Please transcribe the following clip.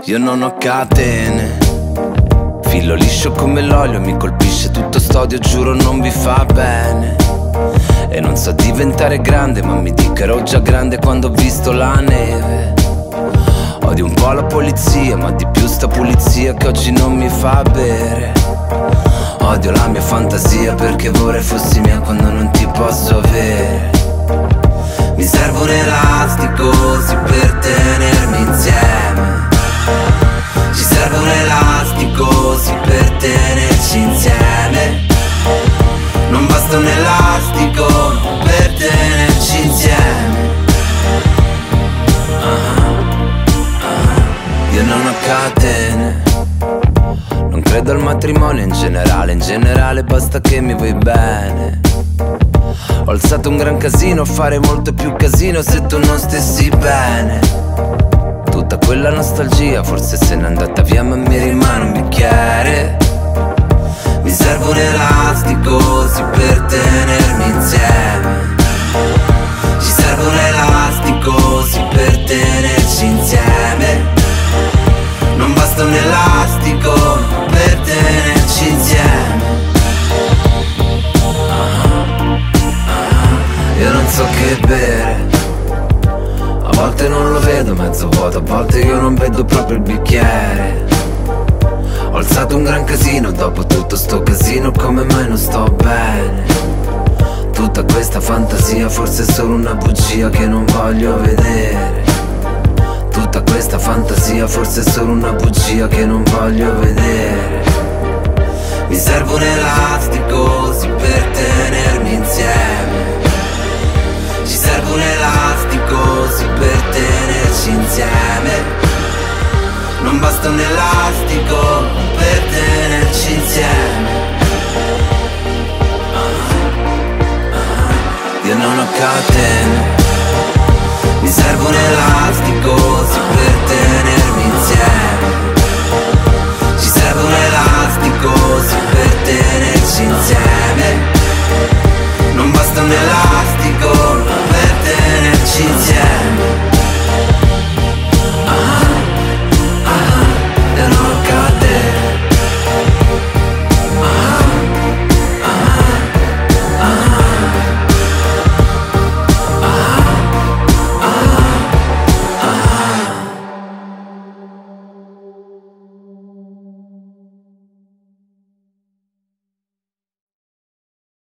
Io non ho catene, filo liscio come l'olio, mi colpisce tutto st'odio, giuro non vi fa bene. E non so diventare grande, ma mi dichiaro già grande quando ho visto la neve. Odio un po' la polizia, ma di più sta pulizia che oggi non mi fa bere. Odio la mia fantasia perché vorrei fossi mia quando non ti posso avere. Mi serve un elastico, sì, per tenermi insieme. Ci serve un elastico, sì, per tenerci insieme. Non basta un elastico per tenerci insieme. Io non ho catene, non credo al matrimonio in generale basta che mi vuoi bene. Ho alzato un gran casino, fare molto più casino se tu non stessi bene. Tutta quella nostalgia forse se n'è andata via, ma mi rimane un bicchiere. Mi serve un elastico, sì, per tenermi insieme. Ci serve un elastico, sì, per tenerci insieme. Non basta un elastico per tenerci insieme. Io non so che bere, a volte non lo vedo mezzo vuoto, a volte io non vedo proprio il bicchiere. Ho alzato un gran casino, dopo tutto sto casino come mai non sto bene? Tutta questa fantasia forse è solo una bugia che non voglio vedere. Tutta questa fantasia forse è solo una bugia che non voglio vedere. Mi serve un elastico, sì, per tenermi insieme. Ci serve un elastico, sì, per tenerci insieme. Non basta un elastico per tenerci insieme. Io non ho catene, mi serve un elastico, sì, per tenermi insieme. Ci serve un elastico, sì, per tenerci insieme.